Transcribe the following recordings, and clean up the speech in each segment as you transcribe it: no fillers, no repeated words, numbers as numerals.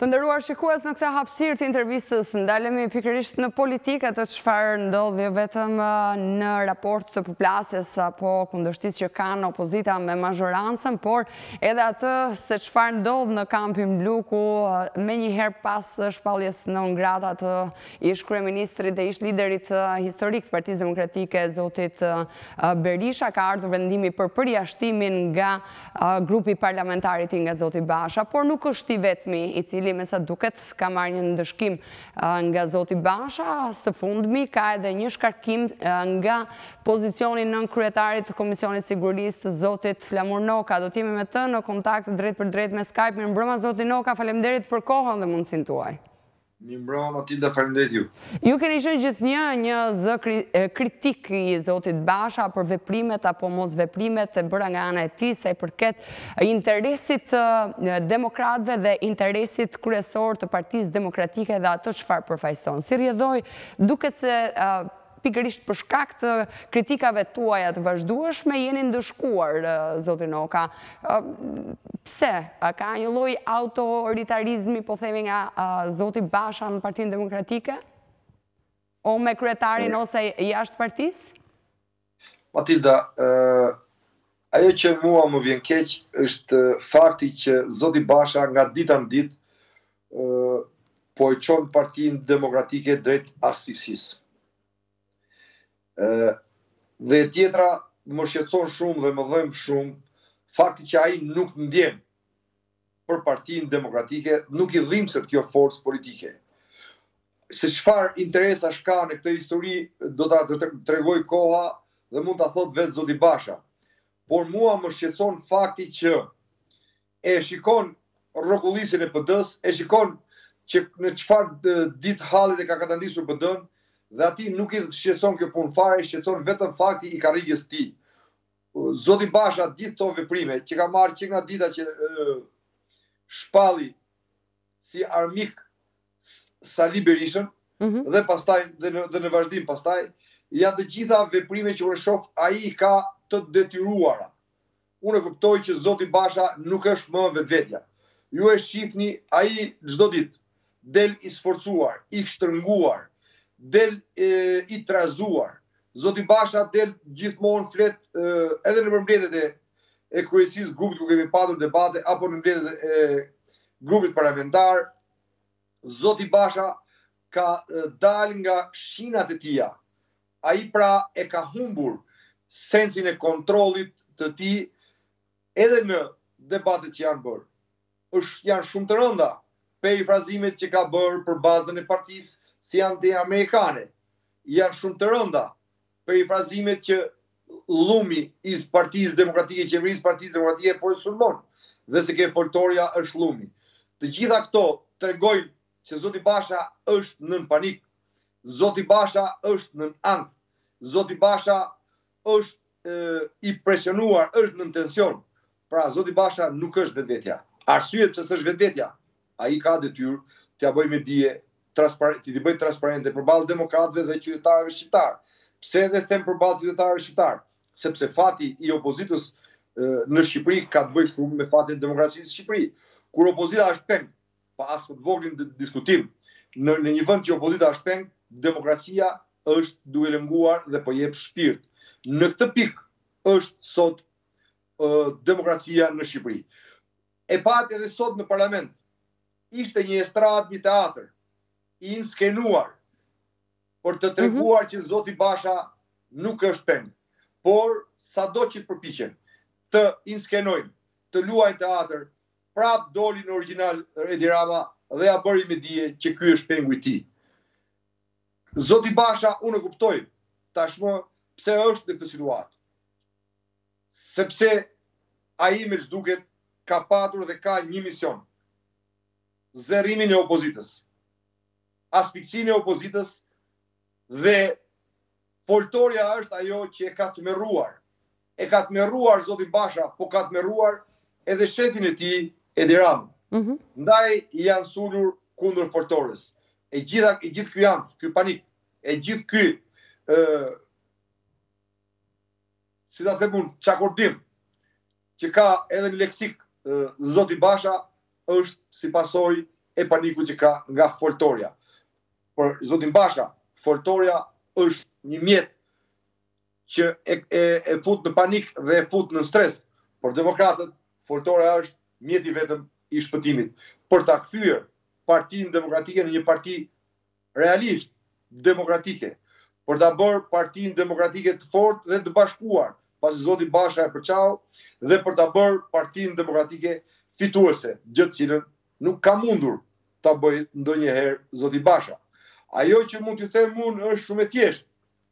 Të nderuar shikues, në këtë hapësirë të intervistës ndalemi pikërisht në politike të çfarë ndodh jo vetëm në raport të përplasjes apo kundërshtisë që kanë opozita me mazhorancën, por edhe atë se çfarë ndodh në kampin blu ku menjëherë pas shpalljes non grata të ish kryeministrit dhe ish liderit historik të Partisë Demokratike zotit Berisha ka ardhur vendimi për përjashtimin nga grupi parlamentarit nga zoti Basha, por nuk është i vetmi i cili me sa duket ka marrë një ndëshkim nga zoti Basha. Së fundmi ka edhe një shkarkim nga pozicioni nën kryetarit të Komisionit Sigurisë të zotit Flamur Noka. Do t'jemi me të në kontakt drejt për drejt me Skype. Mirëmbrëma zoti Noka, faleminderit për kohën dhe mundësinë tuaj. Mirëmbrëma Matilda, faleminderit ju. Ju keni qenë gjithnjë një zë kritik i zotit Basha për veprimet apo mos veprimet e bëra nga ana e tij sa i përket interesit demokratëve dhe interesit kryesor të Partisë Demokratike dhe ato çfarë përfaqëson. Si rrjedhoi, duket se pikërisht për shkak të kritikave tuaja të vazhdueshme jeni ndëshkuar, zoti Noka. Pse? Ka një lloj autoritarizmi, po themi, nga zoti Basha në Partinë Demokratike? O me kryetarin ose jashtë partisë? Matilda, ajo që mua më vjen keq është fakti që zoti Basha nga dita në ditë po e çon Partinë Demokratike drejt asfiksisë. Dhe tjetra më shqetëson shumë dhe më dhem shumë fakti që ai nuk ndjen për Partinë Demokratike, nuk i dhimbset kjo forcë politike. Se çfarë interesash ka në këtë histori do ta tregoj koha dhe mund ta thot vetë zoti Basha. Por mua më shqetëson fakti që e shikon rrokullisin e PD-s, e shikon që në çfarë ditë hallit e ka katandisur PD-n, dhe ati nuk i shqetëson kjo punë fare, shqetëson vetëm fakti i karrigës tij. Zoti Basha gjithë këto veprime që ka marrë që nga dita që shpalli si armik Sali Berishën dhe pastaj dhe në vazhdim pastaj janë të gjitha veprime që unë shoh ai ka të detyruara. Unë kuptoj që zoti Basha nuk është më vetvetja. Ju e shihni ai çdo ditë del i sforcuar, i shtrënguar, del i trazuar. Zoti Basha del gjithmonë flet edhe në mbledhjet e kryesisë grupit ku kemi pasur debate apo në mbledhjet e grupit parlamentar. Zoti Basha ka dal nga shinat e tija. Ai pra e ka humbur sensin e kontrollit të tij edhe në debatet që janë bërë. Janë shumë të rënda perifrazimet që ka bërë për bazën e partisë si janë të amerikane. Janë shumë të rënda perifrazimet që llumi i Partisë Demokratike, qeverisë Partisë Demokratike po e sulmon, dhe se ke foltoria është llumi. Të gjitha këto tregojnë që zoti Basha është nën panik, zoti Basha është nën ankth, zoti Basha është i presionuar, është nën tension. Pra zoti Basha nuk është vetvetja. Arsyet pse s'është vetvetja, ai ka detyrë t'ia bëjë me dije t'i bëjë transparente përballë demokratëve dhe qytetarëve shqiptar. Pse edhe them përballë qytetarëve shqiptar? Sepse fati i opozitës në Shqipëri ka të bëjë shumë me fatin e demokracisë në Shqipëri. Kur opozita është peng, pa as të voglin diskutim, në një vend që opozita është peng, demokracia është duke lënguar dhe po jep shpirt. Në këtë pikë është sot demokracia në Shqipëri. E pat edhe sot në parlament, ishte një estradë, një teatr, i inskenuar për të treguar që zoti Basha nuk është peng. Por sado që të përpiqen të inskenojnë, të luajnë teatr, prap doli në origjinal Edi Rama dhe ja bëri me dije që ky është pengu i tij. Zoti Basha unë e kuptoj tashmë pse është në këtë situatë. Sepse ai me ç'duket ka patur dhe ka një mision. Zerrimin e opozitës. Asfiksinë e opozitës dhe foltoria është ajo që e ka tmerruar. E ka tmerruar zoti Basha, po ka tmerruar edhe shefin e tij, Edi Rama. Ndaj janë sulur kundër foltores. E gjithë ky ankth, ky panik, e gjithë ky si ta them çakordim që ka edhe në leksik zoti Basha është si pasojë e panikut që ka nga foltorja. Por zotin Basha, foltorja është një mjet që e fut në panik dhe e fut në stres. Por demokratët, foltorja është mjeti vetëm i shpëtimit. Për ta kthyer Partinë Demokratike në një parti realisht demokratike, për ta bërë Partinë Demokratike të fortë dhe të bashkuar, pasi zoti Basha e përqau, dhe për ta bërë Partinë Demokratike fituese, gjë të cilën nuk ka mundur ta bëjë ndonjëherë zoti Basha. Ajo që mund t'ju them unë është shumë e thjeshtë.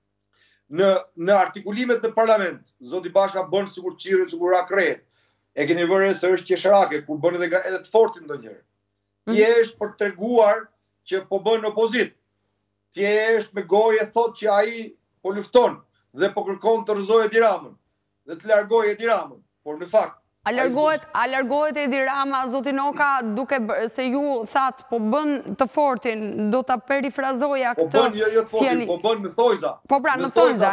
Në artikulimet në parlament, zoti Basha bën sikur qirrë, sikur akret. E keni vënë se është qesharake, kur bën edhe të fortin ndonjëherë. Thjesht për treguar që po bën opozit. Thjesht me gojë thot që ai po lufton dhe po kërkon të rrëzojë Edi Ramën dhe të largojë Edi Ramën. Por në fakt A largohet Edi Rama, zoti Noka, duke se ju thatë po bën të fortin, do ta perifrazoja këtë fjali. Po bën jo të fortin, po bën në thojza. Po pra, në thojza,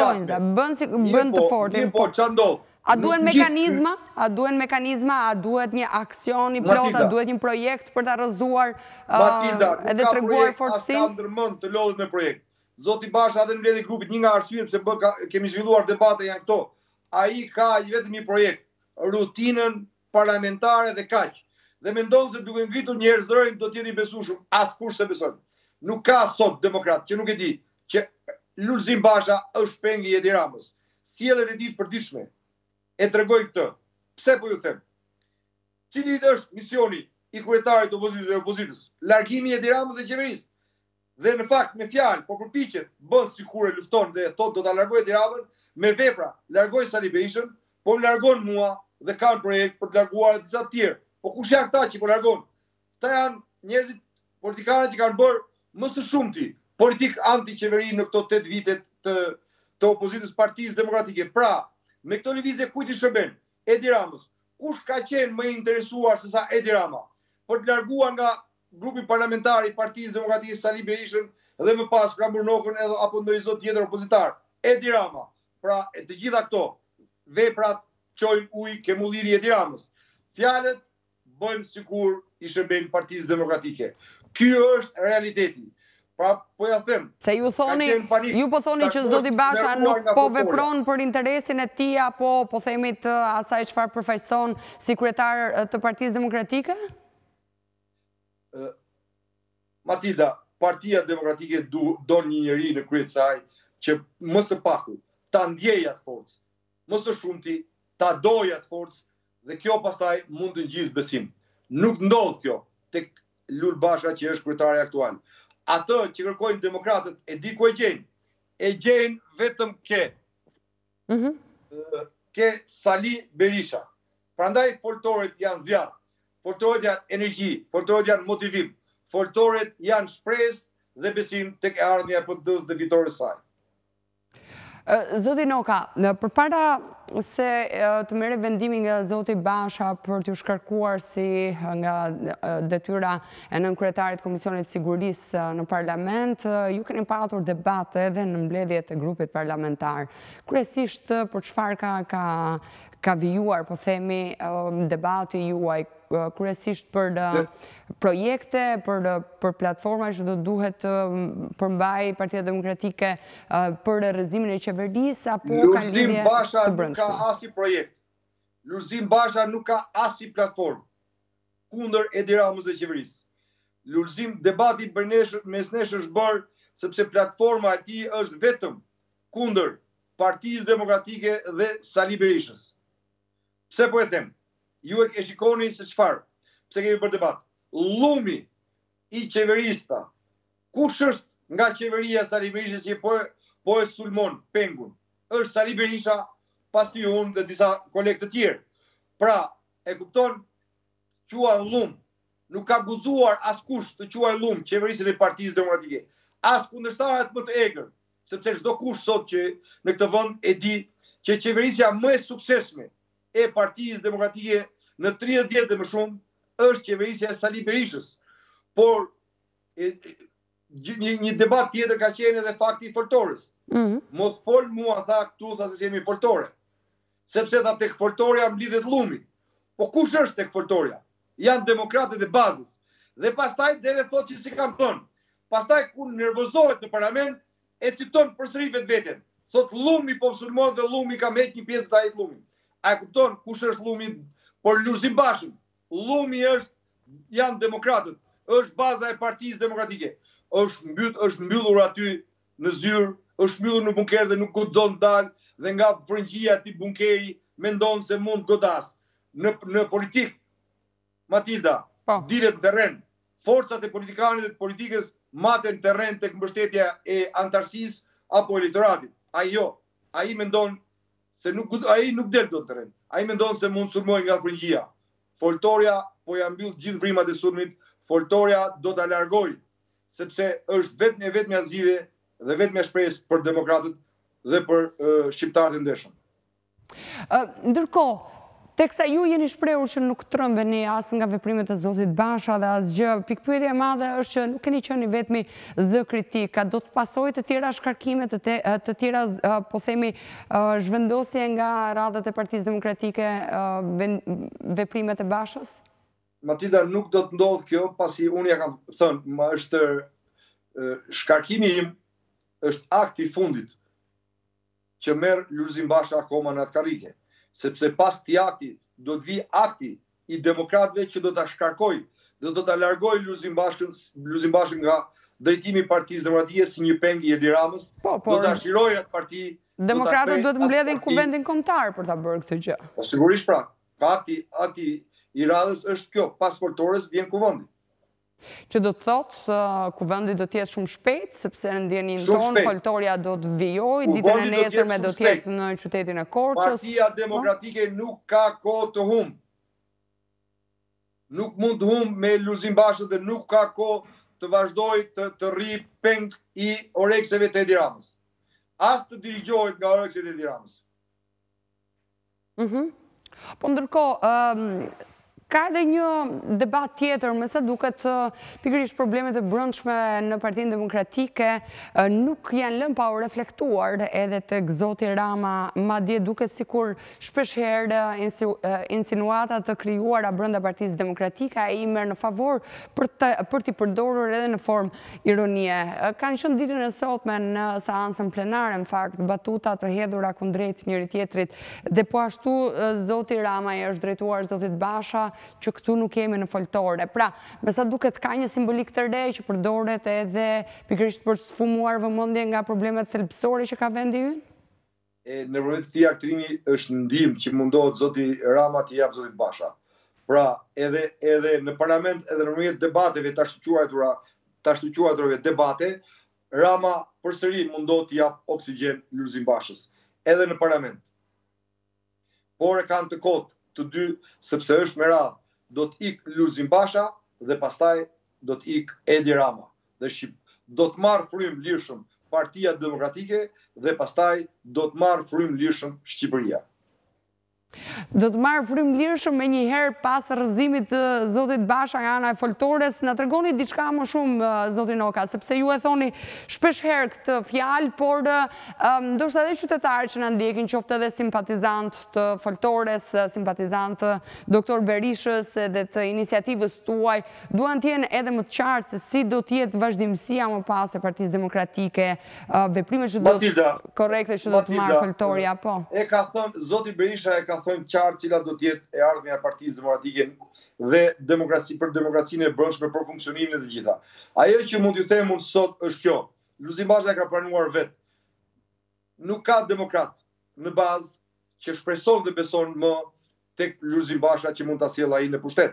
bën të fortin. Po ç'a ndodh? A duhen mekanizma? A duhet një aksion i plot, a duhet një projekt për ta rrëzuar edhe treguar fortësinë? Matilda, nuk ka ndërmend të lodhet me projekt. Zoti Basha atë mbledhi grupit një nga arsyet pse kemi zhvilluar debate janë këto. Ai ka vetëm një projekt, rutinën parlamentare dhe kaq. Dhe mendon se duke ngritur njerëz zërin do të jeni besueshëm, askush se beson. Nuk ka sot demokrat që nuk e di që Lulzim Basha është pengi i Edi Ramës. Sjelljet e tij të përditshme e tregoj këtë. Pse po ju them? Cili është misioni i kryetarit të opozitës dhe opozitës? Largimi i Edi Ramës dhe qeverisë. Dhe në fakt me fjalë po përpiqet, bën sikur e lufton dhe thotë do ta largojë Edi Ramën, me vepra largoi Sali Berishën, po më largon mua dhe kanë projekt për të larguar disa të tjerë. Po kush janë këta që po largon? Këta janë njerëzit politikanë që kanë bërë më së shumti politik anti-qeveri në këto 8 vite të opozitës Partisë Demokratike. Pra, me këto lëvizje kujt i shërben? Edi Ramës. Kush ka qenë më interesuar se sa Edi Rama për të larguar nga grupi parlamentar i Partisë Demokratike Sali Berishën dhe më pas Kramburnohën apo ndonjë zot tjetër opozitar? Edi Rama. Pra, të gjitha këto veprat çojnë ujë ke mulliri Edi Ramës. Fjalët bëjnë sikur i shërben Partisë Demokratike. Ky është realiteti. Pra, po ja them. Se ju po thoni që zoti Basha nuk po vepron për interesin e tij apo po themi të asaj çfarë përfaqëson si kryetar të Partisë Demokratike? Matilda, Partia Demokratike don një njeri në krye të saj që më së paku ta ndjejë atë forcë, më së shumti ta dojë atë forcë dhe kjo pastaj mund të ngjisë besim. Nuk ndodh kjo tek Lul Basha që është kryetari aktual. Atë që kërkojnë demokratët e di ku e gjejnë. E gjejnë vetëm ke Sali Berisha. Prandaj foltoret janë zjarr, foltoret janë energji, foltoret janë motivim, foltoret janë shpresë dhe besim tek e ardhmja e PD-s dhe fitores saj. Zoti Noka, përpara se të merret vendimi nga zoti Basha për t'ju shkarkuar si nga detyra e nënkryetarit Komisionit Sigurisë në parlament, ju keni patur debate edhe në mbledhjet e grupit parlamentar. Kryesisht për çfarë ka vijuar, po themi, debati juaj, kryesisht për projekte, për platforma që do duhet përmbaj Partia Demokratike për rrëzimin e qeverisë, apo ka lidhje të brendshme? Lulzim Basha nuk ka asnjë projekt. Lulzim Basha nuk ka asnjë platformë kundër Edi Ramës dhe qeverisë. Lulzim debati mes nesh është bërë sepse platforma e tij është vetëm kundër Partisë Demokratike dhe Sali Berishës. Pse po e them? Ju e shikoni se çfarë? Pse kemi bërë debat? Llumi i qeverista. Kush është nga qeveria Sali Berishës që po e sulmon pengun? Është Sali Berisha, pasi unë dhe disa kolegë të tjerë. Pra, e kupton, quaj llum. Nuk ka guxuar askush të quaj llum qeverisën e Partisë Demokratike. As kundërshtarët më të egër, sepse çdo kush sot që në këtë vend e di që qeverisja më e suksesshme e Partisë Demokratike në 30 vjet dhe më shumë është qeverisja e Sali Berishës. Por një debat tjetër ka qenë edhe fakti i foltorës. Mos fol mua, tha këtu, tha se jemi foltore. Sepse tha tek foltorja mblidhet llumi. Po kush është tek foltorja? Janë demokratët e bazës. Dhe pastaj dere thot që si kam thënë. Pastaj kur nervozohet në parlament, e citon përsëri vetveten. Thot llumi po sulmon dhe llumi ka heq një pjesë të ai llumi. A e kupton kush është llumi? Por Lulzim Bashën. Llumi janë demokratët. Është baza e Partisë Demokratike. Është mbyllur aty në zyrë, është mbyllur në bunker dhe nuk guxon dalë dhe nga frëngjia ti bunkeri mendon se mund godas. Në politik, Matilda, dilet në terren. Forcat e politikanit dhe të politikës maten terren tek mbështetja e antarësisë apo elektoratit. Ai jo. Ai mendon se ai nuk del dot në terren. Ai mendon se mund sulmoj nga frëngjia. Foltoria po ja mbyll gjithë vrimat e sulmit. Foltoria do ta largoj sepse është vetmja zgjidhje dhe vetmja shpresë për demokratët dhe për shqiptarët e ndeshëm. Ndërkohë, teksa ju jeni shprehur që nuk trembeni as nga veprimet e zotit Basha dhe asgjë, pikpyetja e madhe është që nuk keni qenë vetmi zë kritik, a do të pasojë të tjera shkarkime, të tjera, po themi, zhvendosje nga radhët e Partisë Demokratike veprimet e Bashës? Matilda, nuk do të ndodhë kjo, pasi unë ja kam thënë, është shkarkimi im, është akti i fundit që merr Lulzim Basha akoma në atë karrige. Sepse pas këtij akti do të vi akti i demokratëve që do ta shkarkoj dhe do ta largoj Lulzim Bashën nga drejtimi i Partisë Demokratike si një peng i Edi Ramës. Do ta shiroj atë parti. Demokratët duhet të mbledhin kuvendin kombëtar për ta bërë këtë gjë. Po sigurisht pra, akti i radhës është kjo, pas foltores vjen kuvendi. Që do të thotë kuvendi do të jetë shumë shpejt, sepse në ndjenin tonë foltoria do të vijojë, ditën e nesërme do të jetë në qytetin e Korçës. Partia Demokratike nuk ka kohë të humbë. Nuk mund të humbë me Lulzim Bashën dhe nuk ka kohë të vazhdojë të rri peng i orekseve të Edi Ramës. As të dirigjohet nga orekset e Edi Ramës. Po ndërkohë, ka edhe një debat tjetër, me sa duket pikërisht problemet e brendshme në Partinë Demokratike nuk janë lënë pa u reflektuar edhe tek zoti Rama, madje duket sikur shpeshherë insinuatat të krijuara brenda Partisë Demokratike ai merr në favor për t'i përdorur edhe në formë ironie. Kanë qenë ditën e sotme në seancën plenare në fakt batuta të hedhura kundrejt njëri tjetrit dhe po ashtu zoti Rama i është drejtuar zotit Basha që këtu nuk jemi në foltore. Pra, me sa duket ka një simbolik të re që përdoret edhe pikërisht për sfumuar vëmendje nga problemet thelbësore që ka vendi ynë? Në përmet të këtij aktrimi është ndihmë që mundohet zoti Rama t'i jap zotit Basha. Pra, edhe në parlament, edhe në përmet debateve të shtuquarave debate, Rama përsëri mundohet t'i jap oksigjen Lulzim Bashës, edhe në parlament. Por e kanë të kotë të dy, sepse është me radhë, do të ik Lulzim Basha dhe pastaj do të ik Edi Rama. Dhe do të marrë frym lirshëm Partia Demokratike dhe pastaj do të marrë frym lirshëm Shqipëria. Do të marrë frym lirshëm me një herë pas rrëzimit të zotit Basha nga ana e foltores, na tregoni diçka më shumë zoti Noka, sepse ju e thoni shpesh herë këtë fjalë, por ndoshta edhe qytetarët që na ndjekin, qoftë edhe simpatizant të foltores, simpatizant doktor Berishës edhe të iniciativës tuaj, duan të jenë edhe më të qartë se si do të jetë vazhdimësia më pas e Partisë Demokratike, veprimet që do të korrekte që do të marrë foltoria, po. E ka thënë zoti Berisha, e ka thënë qartë cila do të jetë e ardhmja e Partisë Demokratike dhe për demokracinë e brendshme, për funksionimin e të gjitha. Ajo që mund t'ju them unë sot është kjo. Lulzim Basha ka pranuar vetë. Nuk ka demokrat në bazë që shpreson dhe beson më tek Lulzim Basha që mund ta sjellë ai në pushtet.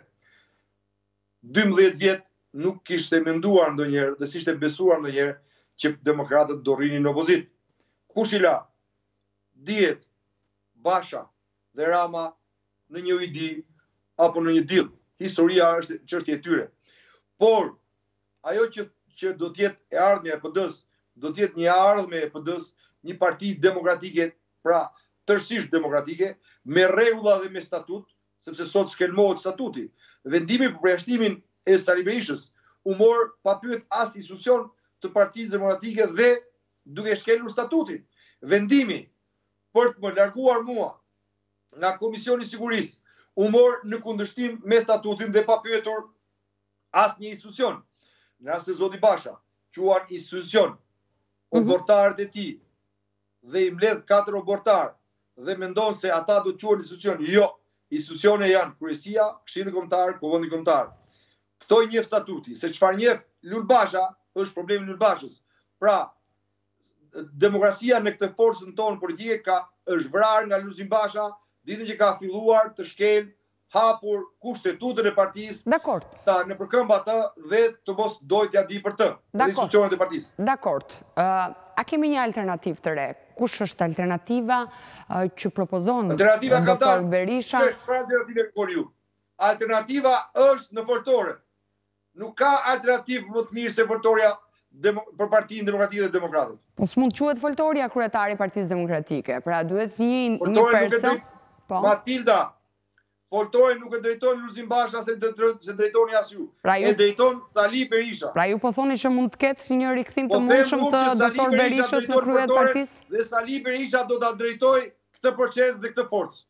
12 vjet nuk kishte menduar ndonjëherë dhe s'ishte besuar ndonjëherë që demokratët do rrinin në opozit. Kush i la? Dihet Basha dhe Rama në një ujdi apo në një dill. Historia është çështje e tyre. Por ajo që do të jetë e ardhmja e PD-s, do të jetë një ardhmë e PD-s, një parti demokratike, pra tërësisht demokratike, me rregulla dhe me statut, sepse sot shkelmohet statuti. Vendimi për përjashtimin e Sali Berishës u mor pa pyet as institucion të Partisë Demokratike dhe duke shkelur statutin. Vendimi për të më larguar mua nga Komisioni i Sigurisë u mor në kundërshtim me statutin dhe pa pyetur asë një institucion, në asë Zoti Basha, quan institucion, obortarët e ti, dhe i mbledh 4 obortarë, dhe mendon se ata do të quhen institucion. Jo, institucione janë Kryesia, Këshilli Kombëtar, Kuvendi Kombëtar. Këto i njeh statuti, se çfarë njeh Lul Basha është problemi Lul Bashës. Pra, demokracia në këtë forcën tonë politike është vrarë nga Lulzim Basha, ditën që ka filluar të shkel, hapur kushtetutën e partisë, ta në përkëmba të dhe të mos dojtë ja di për të, dhe institucionet e partisë. Dakord. A kemi një alternativë të re? Kush është alternativa që propozon Dr. Berisha? Alternativa është në foltore. Nuk ka alternativë më të mirë se foltoria për Partinë Demokratike dhe Demokratët. Po s'mund quhet foltoria kryetari i Partisë Demokratike. Pra duhet një person. Matilda, foltore nuk e drejton Lulzim Basha se drejtoni as ju. E drejton Sali Berisha. Pra ju po thoni që mund të ketë një rikthim të mundshëm të Dr. Berishës në krye të partisë? Dhe Sali Berisha do ta drejtojë këtë proces dhe këtë forcë.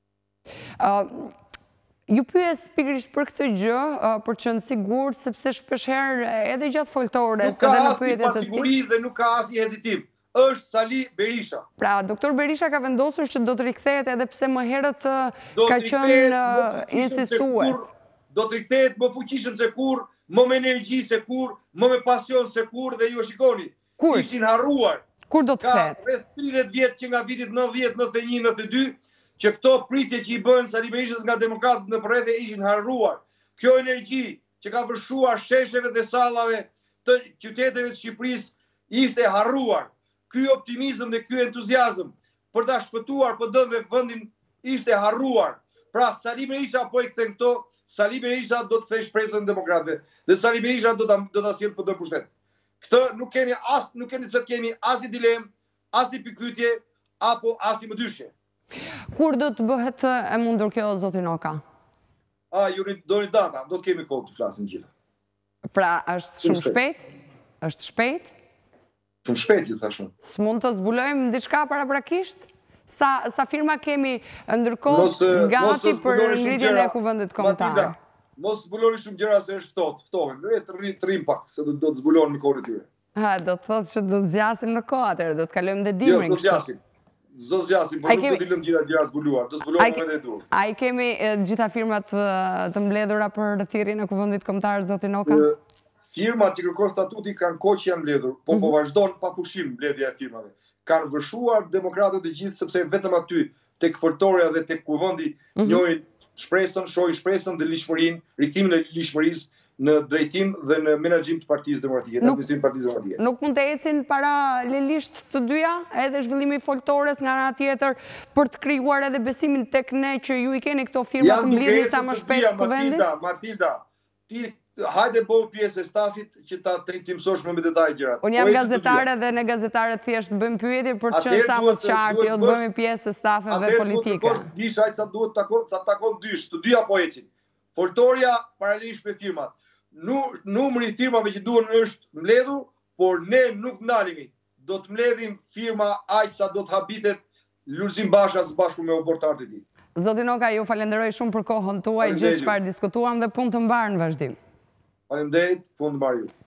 Ju pyes pikërisht për këtë gjë, për që në sigurt, sepse shpeshherë edhe gjatë foltores edhe në pyetjet të pasiguri dhe nuk ka asnjë hezitim. Është Sali Berisha. Pra, Dr. Berisha ka vendosur që do të rikthehet edhe pse më herët ka qenë insistues. Do të rikthehet më fuqishëm se kur, më me energji se kur, më me pasion se kur, dhe ju shikoni. Kur? Ishin harruar. Kur do të kthehet? Ka rreth 30 vjet që nga vitit 90, 91, 92, që këto pritje që i bën Sali Berishës nga demokratët në përrethje ishin harruar. Kjo energji që ka vërshuar shesheve dhe sallave të qyteteve të Shqipërisë ishte harruar. Ky optimizëm dhe ky entuziazëm për ta shpëtuar PD-n dhe vendin ishte harruar. Pra Sali Berisha po i kthen këto, Sali Berisha do të kthejë shpresën e demokratëve dhe Sali Berisha do ta sjellë PD-n pushtet. Këtë nuk keni të kemi as i dilemë, as i pikpyetje apo as i mëdyshje. Kur do të bëhet e mundur kjo, zoti Noka? Ju doni data, do të kemi kohë të flasim gjithë. Pra, është shumë shpejt? Është shpejt? Shumë shpejt, ju thashun. S'mund të zbulojmë diçka paraprakisht? Sa firma kemi ndërkohë gati për ngritjen e Kuvendit Kombëtar? Mos zbuloni shumë gjëra se është ftohen. Të rrim pak, se do të zbulon në kohën e tyre. Do të thotë që do të zgjasim në kohë atëherë, do të kalojmë dhe dimrin. Jo, do zgjasim. Zdo zgjasim, por nuk do t'i lëm gjëra zbuluar. Do zbulojmë me dhe duhet. A i kemi gjitha firmat të mbledhura për thirrjen e Kuvendit Kombëtar, zoti Noka? Firmat që kërkon statuti kanë kohë që janë mbledhur, po vazhdon pa pushim mbledhja e firmave. Kanë vërshuar demokratët e gjithë, sepse vetëm aty tek foltoria dhe tek kuvendi njohin shpresën, shohin shpresën dhe lishmërinë, rikthimin e lishmërisë në drejtim dhe në menaxhim të Partisë Demokratike, të administrimit të Partisë Demokratike. Nuk mund të ecin paralelisht të dyja, edhe zhvillimi i foltores nga ana tjetër, për të krijuar edhe besimin tek ne që ju i keni këto firma të mbledhni sa më shpejt kuvendin? Matilda, ti hajde bëu pjesë e stafit që ta të mësosh më me detaj gjërat. Unë jam gazetare dhe ne gazetarët thjesht bëjmë pyetje për të qenë sa më të qartë, jo të bëhemi pjesë e stafeve politike. Dish aq sa duhet sa takon dysh, të dyja po ecin. Foltoria paralelisht me firmat. Numri i firmave që duhen është mbledhur, por ne nuk ndalemi. Do të mbledhim firma aq sa do të habitet Lulzim Basha së bashku me obortarët e tij. Zoti Noka, ju falenderoj shumë për kohën tuaj, gjithë çfarë diskutuam dhe punë të mbarë në vazhdim. Faleminderit, punë të mbarë ju.